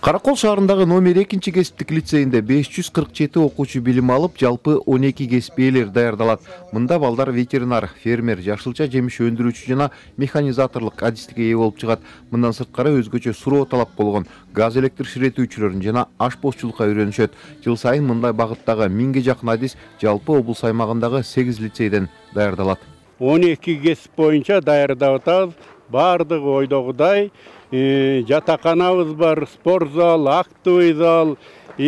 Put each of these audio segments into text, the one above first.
Каракол шаарындагы номер 2 кесиптик лицейинде 547 окуучу билим алып, жалпы 12 кесип ээлери даярдалат. Мында балдар ветеринар, фермер, жашылча жемиш өндүрүүчү жана механизаторлук адистикке ээ болуп чыгат. Мындан сырткары өзгөчө суроо талап болгон газ электр ширетүүчүлөрүн жана ашпозчулукка үйрөнүшөт. Жыл сайын мындай багыттагы 1000ге жакын адис жалпы облус аймагындагы 8 лицейден даярдалат. 12 кесип боюнча даярдап атабыз. Бардыгы ойдогудай жатаканабыз бар, спортзал, актовый зал,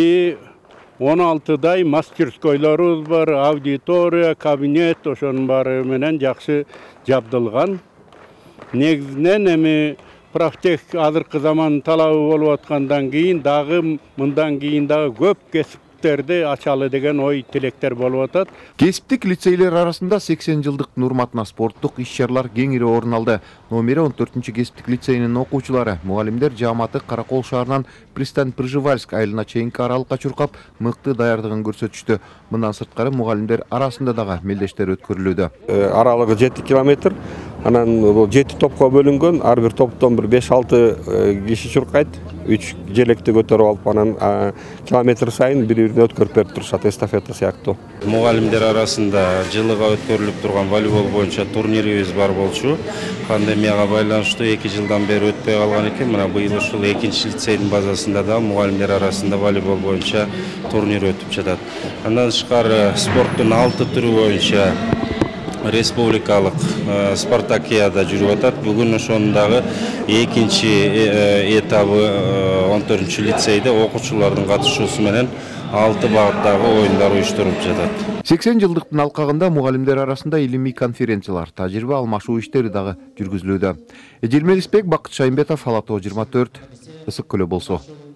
16дай мастерскойлорубуз бар, аудитория, кабинет, ошонун баары менен жакшы жабдылган. Негизинен эми профтех азыркы заман талабы болуп аткандан кийин дагы мындан кийин дагы көп кесиптерди ачалы деген ой тилектер болуп атат. Кесиптик лицейлер арасында 80 жылдык урматына спорттук иш-чаралар кеңири орун алды. Номер 14 кесиптик лицейинин окуучулары, мугалимдер жааматы Каракол шаарынан Пристань Пржевальск айылына чейинки аралыкка чуркап, мыкты даярдыгын көрсөтүштү. Мындан сырткары мугалимдер арасында дагы мелдештер өткөрүлүүдө. Аралыгы 7 километр. Анан бул 7 топко бөлүнгөн, ар бир топтон бир 5-6 киши чуркайт. 3 желекти көтөрүп алып, анан километр сайын бири-бирине өткөрүп берип турушат, эстафета сыяктуу. Мугалимдер арасында жылыга өткөрүлүп турган волейбол боюнча турнирибиз бар болчу. Пандемияга байланыштуу 2 жылдан бери өтпөй калган экен. Мына быйыл ушул 2 лицейдин базасында да мугалимдер арасында волейбол боюнча турнир өтүп жатат. Андан тышкары спорттун 6 түрү боюнча республикалык спартакиада жүрүп атат. Бүгүн ошонун дагы 2 этабы 14 лицейде окуучулардын катышуусу менен 6 багыттагы оюндар уюштуруп жатат. 80 жылдыктын алкагында мугалимдер арасында илимий конференциялар, тажрыйба алмашуу иштери дагы жүргүзүлүүдө. Эжелмелисбек, Бакыт Шайымбетов, Ала Тоо 24, Ысык Көлө болсо.